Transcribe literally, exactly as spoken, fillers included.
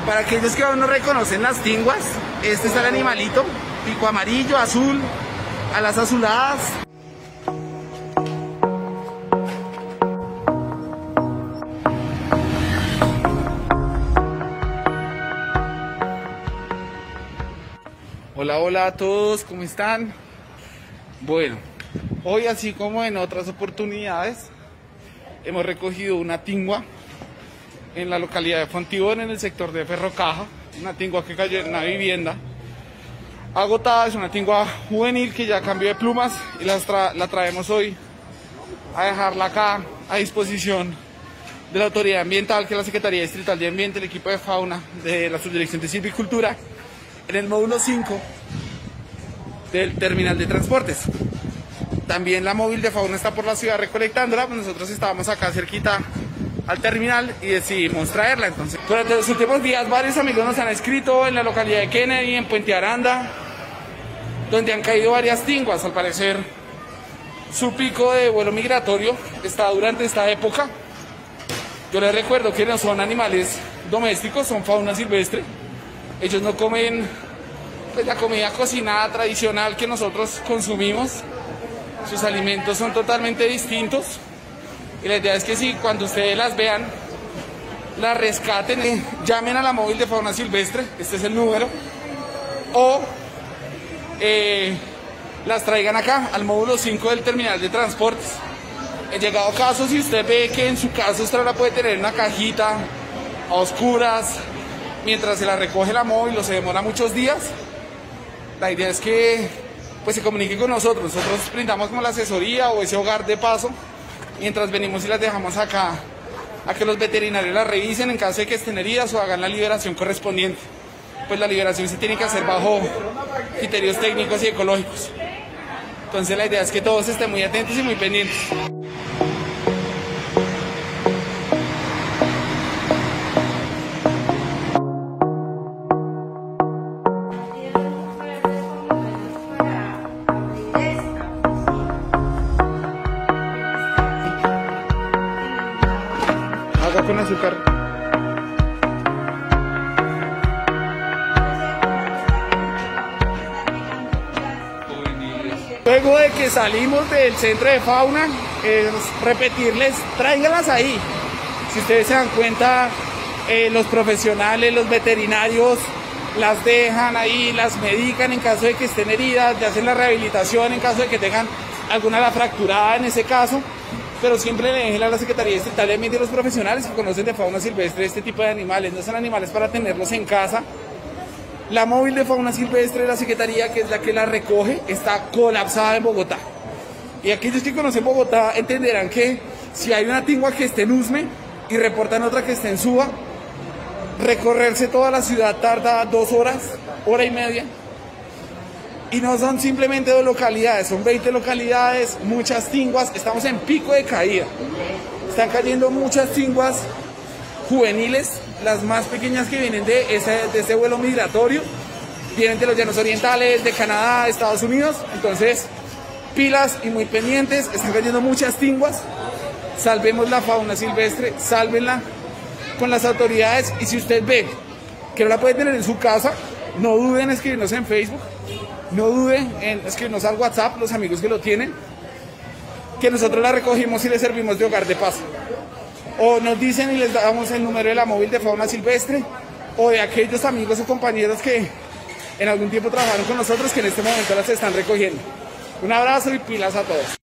Para aquellos que aún no reconocen las tinguas, este es el animalito, pico amarillo, azul, alas azuladas. Hola, hola a todos, ¿cómo están? Bueno, hoy así como en otras oportunidades, hemos recogido una tingua en la localidad de Fontibón, en el sector de Ferrocaja, una tingua que cayó en una vivienda agotada. Es una tingua juvenil que ya cambió de plumas y la, tra la traemos hoy a dejarla acá a disposición de la autoridad ambiental, que es la Secretaría Distrital de Ambiente, el equipo de fauna de la Subdirección de Silvicultura, en el módulo cinco del terminal de transportes. También la móvil de fauna está por la ciudad recolectándola, pues nosotros estábamos acá cerquita al terminal y decidimos traerla. Entonces, durante los últimos días varios amigos nos han escrito en la localidad de Kennedy, en Puente Aranda, donde han caído varias tinguas. Al parecer su pico de vuelo migratorio está durante esta época. Yo les recuerdo que no son animales domésticos, son fauna silvestre. Ellos no comen pues, la comida cocinada tradicional que nosotros consumimos. Sus alimentos son totalmente distintos. Y la idea es que si cuando ustedes las vean, las rescaten, eh, llamen a la móvil de fauna silvestre, este es el número, o eh, las traigan acá al módulo cinco del terminal de transportes. En llegado caso, si usted ve que en su caso usted la puede tener en una cajita a oscuras, mientras se la recoge la móvil o se demora muchos días, la idea es que pues se comunique con nosotros. Nosotros brindamos como la asesoría o ese hogar de paso, mientras venimos y las dejamos acá a que los veterinarios las revisen en caso de que estén heridas o hagan la liberación correspondiente. Pues la liberación se tiene que hacer bajo criterios técnicos y ecológicos. Entonces la idea es que todos estén muy atentos y muy pendientes. Con azúcar. Luego de que salimos del centro de fauna, eh, repetirles, tráiganlas ahí. Si ustedes se dan cuenta, eh, los profesionales, los veterinarios las dejan ahí, las medican en caso de que estén heridas, le hacen la rehabilitación en caso de que tengan alguna la fracturada en ese caso. Pero siempre le dejen a la Secretaría Distrital de Ambiente y los profesionales que conocen de fauna silvestre este tipo de animales. No son animales para tenerlos en casa. La móvil de fauna silvestre de la Secretaría, que es la que la recoge, está colapsada en Bogotá. Y aquellos que conocen Bogotá entenderán que si hay una tingua que esté en Usme y reportan otra que esté en Suba, recorrerse toda la ciudad tarda dos horas, hora y media. Y no son simplemente dos localidades, son veinte localidades, muchas tinguas. Estamos en pico de caída. Están cayendo muchas tinguas juveniles, las más pequeñas que vienen de ese, de ese vuelo migratorio. Vienen de los llanos orientales, de Canadá, de Estados Unidos. Entonces, pilas y muy pendientes. Están cayendo muchas tinguas. Salvemos la fauna silvestre, sálvenla con las autoridades. Y si usted ve que no la puede tener en su casa, no duden en escribirnos en Facebook. No duden en escribirnos al WhatsApp, los amigos que lo tienen, que nosotros la recogimos y les servimos de hogar de paso. O nos dicen y les damos el número de la móvil de fauna silvestre, o de aquellos amigos o compañeros que en algún tiempo trabajaron con nosotros, que en este momento las están recogiendo. Un abrazo y pilas a todos.